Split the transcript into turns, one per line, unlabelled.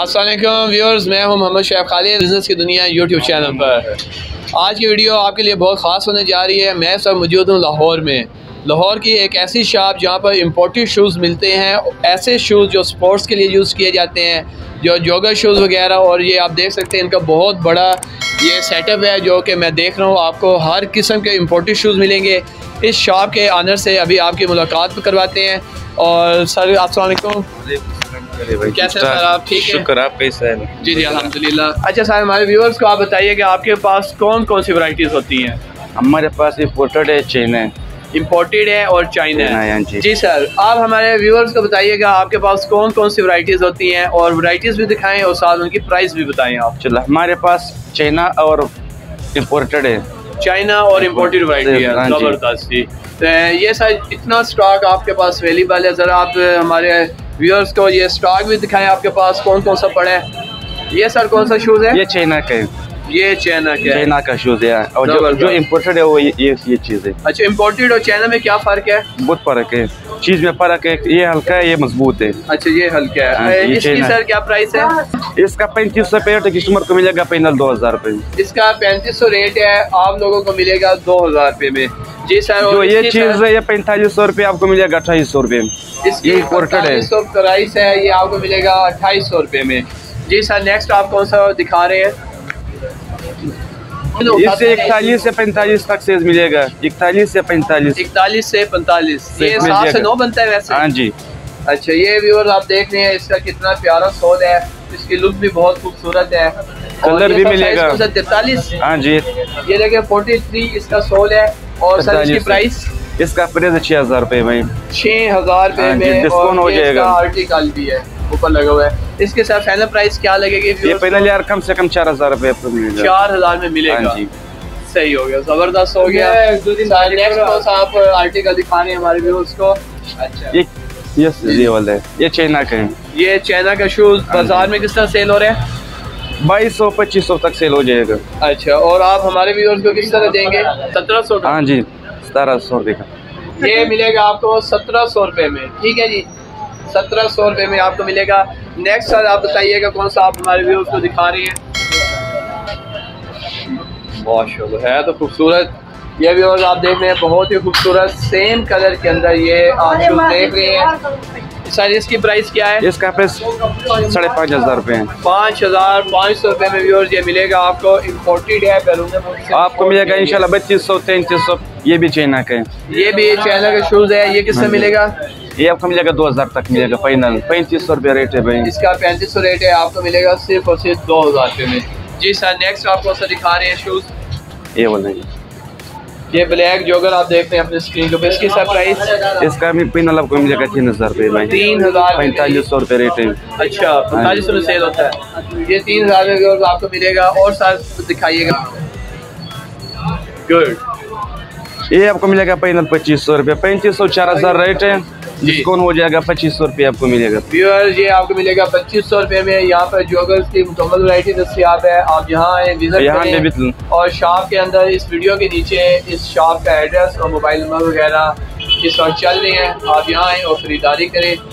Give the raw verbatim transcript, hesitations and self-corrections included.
अस्सलाम वालेकुम व्यूअर्स, मैं हूं मोहम्मद शेख खालिद, बिज़नेस की दुनिया यूट्यूब चैनल पर। आज की वीडियो आपके लिए बहुत ख़ास होने जा रही है। मैं सब मौजूद हूं लाहौर में। लाहौर की एक ऐसी शॉप जहां पर इम्पोर्टेड शूज़ मिलते हैं, ऐसे शूज़ जो स्पोर्ट्स के लिए यूज़ किए जाते हैं, जो जॉगर शूज़ वगैरह। और ये आप देख सकते हैं, इनका बहुत बड़ा ये सेटअप है जो कि मैं देख रहा हूँ। आपको हर किस्म के इम्पोर्टेड शूज़ मिलेंगे। इस शॉप के ऑनर से अभी आपकी मुलाकात करवाते हैं। और सर अस्सलाम वालेकुम। कैसे सर, आप ठीक हैं?
शुक्र, आप कैसे हैं?
जी जी अल्हम्दुलिल्लाह। अच्छा सर, हमारे व्यूअर्स को आप बताइए कि आपके पास कौन कौन सी वैरायटीज़ होती हैं?
हमारे पास इम्पोर्टेड है, चाइना है,
इम्पोर्टेड है और चाइना है।
जी।,
जी सर, आप हमारे व्यूअर्स को बताइएगा आपके पास कौन कौन सी वैरायटीज़ होती हैं, और वैरायटीज़ भी दिखाएं और साथ उनकी प्राइस भी बताएं आप।
चलो, हमारे पास चाइना और इम्पोर्टेड है,
चाइना और इम्पोर्टेड वैरायटी है। ज़बरदस्त जी। तो ये सर इतना स्टॉक आपके पास अवेलेबल है, ज़रा आप हमारे व्यूअर्स को ये स्टॉक भी दिखाएं आपके पास कौन कौन सा पड़ा है। ये सर कौन सा शूज़ है?
ये चाइना का है।
ये चाइना का
चाइना का शूज़ है, और जो जो इम्पोर्टेड है वो ये ये, ये चीज़ है।
अच्छा, इम्पोर्टेड और चाइना में क्या फ़र्क है?
बहुत फ़र्क है, चीज़ में फ़र्क है। ये हल्का है, ये मजबूत है।
अच्छा, ये हल्का है। इसकी सर क्या प्राइस है?
इसका पैंतीस सौ रुपये कस्टमर को मिलेगा, पैनल दो हज़ार रुपये।
इसका पैंतीस सौ रेट है, आप लोगों को मिलेगा दो हज़ार रुपये में। जी सर,
जो ये चीज़ है ये पैंतालीस सौ रुपये आपको मिलेगा अट्ठाईस सौ रुपये।
इसकी इम्पोर्टेड है, प्राइस है, ये आपको मिलेगा अट्ठाईस सौ रुपये में। जी सर, नेक्स्ट आप कौन सा दिखा रहे हैं?
इससे इकतालीस से पैंतालीस तक से मिलेगा। इकतालीस से पैंतालीस
इकतालीस से पैंतालीस ये सात से नौ बनता है वैसे।
हाँ जी।
अच्छा, ये व्यूअर्स आप देख रहे हैं, इसका कितना प्यारा सोल है, इसकी लुक भी बहुत खूबसूरत है।
कलर भी मिलेगा
तैतालीस।
हाँ जी।
ये देखिए फोर्टी थ्री इसका सोल है। और सर इसकी प्राइस?
इसका प्राइस छह हजार रुपए में,
छह हजार रुपए में
डिस्काउंट हो जाएगा।
आर्टिकल भी है ऊपर लगा हुआ है। इसके साथ फाइनल प्राइस क्या लगेगी?
ये फाइनल यार कम से कम चार हजार रुपए आपको मिलेगा।
चार हजार में मिलेगा।
हाँ जी।
सही हो गया, जबरदस्त हो गया। नेक्स्ट आप आर्टिकल दिखाने हैं हमारे व्यूअर्स को। अच्छा,
ये ये वाला है, ये चाइना का है।
ये चाइना का शूज बाजार में किस तरह सेल हो रहे हैं?
बाईस सौ पच्चीस सौ तक सेल हो जाएगा।
अच्छा, और आप हमारे व्यूअर्स को किस तरह देंगे? सत्रह सौ?
हाँ जी, सत्रह सौ रुपये का
ये मिलेगा आपको सत्रह सौ रुपये में। ठीक है जी, सत्रह सौ रुपये में आपको मिलेगा। नेक्स्ट सर आप बताइएगा कौन सा आप हमारे व्यूअर्स को दिखा रही हैं? माशाल्लाह, है तो खूबसूरत। ये व्यूअर्स आप देख रहे हैं, बहुत ही खूबसूरत सेम कलर के अंदर ये आप शूज देख रहे हैं। सर इसकी प्राइस क्या है?
इसका प्राइस साढ़े पाँच हजार रुपये है।
पाँच हजार पाँच सौ रुपये में व्यूअर्स ये मिलेगा आपको। इम्पोर्टेड है,
आपको मिलेगा इंशाल्लाह बत्तीस सौ तैंतीस सौ। ये भी चाइना का है,
ये भी चाइना का शूज है। ये किससे मिलेगा?
ये आपको मिलेगा दो हजार तक मिलेगा, फाइनल पैंतीस सौ रुपये रेट है भाई।
इसका पैंतीस सौ रेट है, आपको मिलेगा सिर्फ और सिर्फ दो हजार रुपये में। जी सर, नेक्स्ट आपको सर दिखा रहे हैं शूज।
ये वाला
ये ब्लैक जॉगर आप देख रहे हैं अपने स्क्रीन के ऊपर। इसकी सर प्राइस?
इसका भी पैनल आपको मिलेगा तीन हजार रुपये भाई।
तीन हजार
पैंतालीस सौ रुपये रेट है।
अच्छा, पैंतालीस सौ में सेल होता है। ये तीन हजार में आपको मिलेगा। और सर दिखाइएगा। गुड।
ये आपको मिलेगा पैनल पच्चीस सौ रुपये, पैंतीस सौ चार हजार रेट है, डिस्काउंट हो जाएगा पच्चीस सौ रुपये आपको मिलेगा।
व्यूअर्स ये आपको मिलेगा पच्चीस सौ रुपये में। यहाँ पर जॉगर्स की मुकम्मल वैरायटी दस्तियाब है। आप यहाँ आए, विजिट करें, और शॉप के अंदर इस वीडियो के नीचे इस शॉप का एड्रेस और मोबाइल नंबर वगैरह इस वक्त चल रहे हैं। आप यहाँ आए और ख़रीदारी करें।